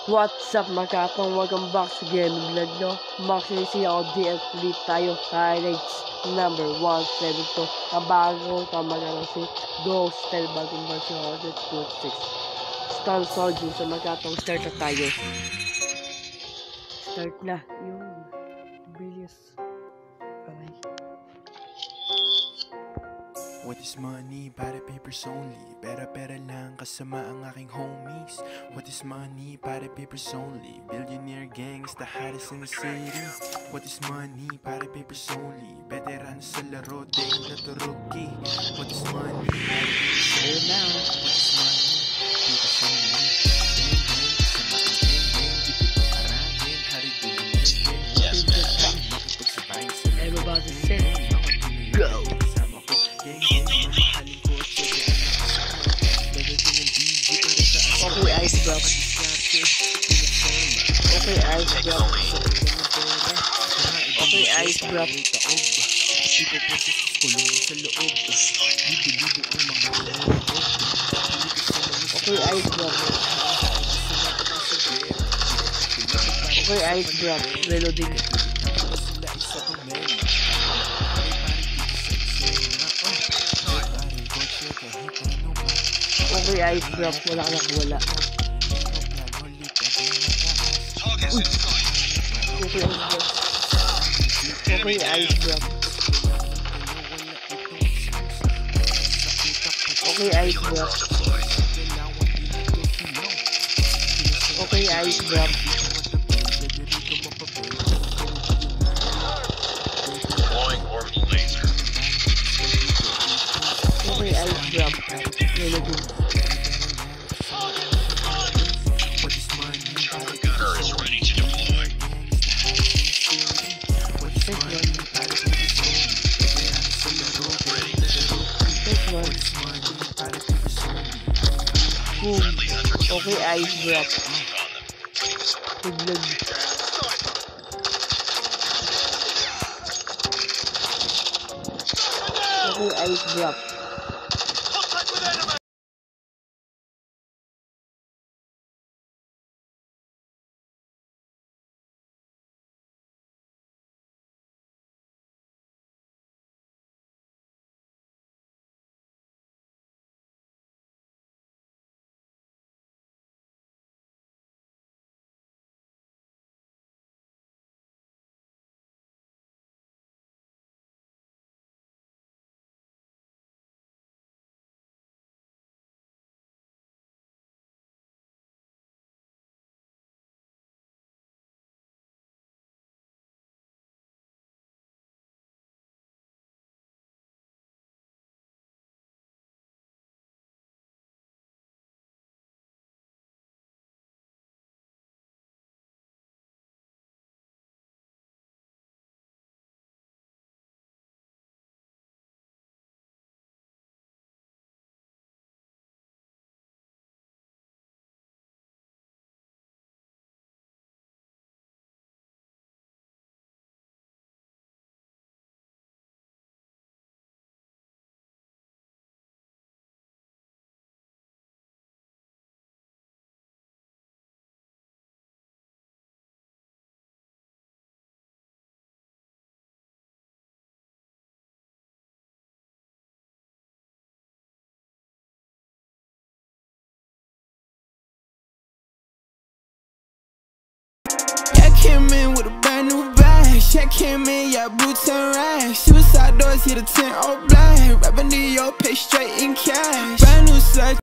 What's up mga kapang, welcome back sa gaming vlog no. Maxi ako DL ulit tayo. Highlights number 172. Ang bago tamagan si Ghostel bagong version 126. Star Soldier sa mga kapang, start na tayo. Start na yung bilis. Okay. What is money? Para papers only. Pera-pera lang kasama ang aking homies. What is money? Para papers only. Billionaire gang is the hottest in the city. What is money? Para papers only. Veteran sa laro, day na turuki. What is money? Para papers only. What is money? Papers only. Bang bang, kasama ang gang gang. Di pa parangin, harid din yung gang gang. Makipagsabayin sa laro. Everybody say go! Okay, ice drop. Okay, ice drop. Okay, ice drop. Okay, ice drop. Okay, ice drop. Reloading. Okay, ice drop. Wala ka wala. Uy! Okay, ice drop. Okay, ice drop. Okay, ice drop. Deploying orbital laser. Okay, ice drop. Reloading. Gunner is ready to deploy. Take one. Boom. Okay, ice drop. Tiglag. Okay, ice drop. Came in with a brand new bag. Check came in, yeah, boots and rags. Suicide doors, hit a 10 all black. Rapping to your pay straight in cash. Brand new slut.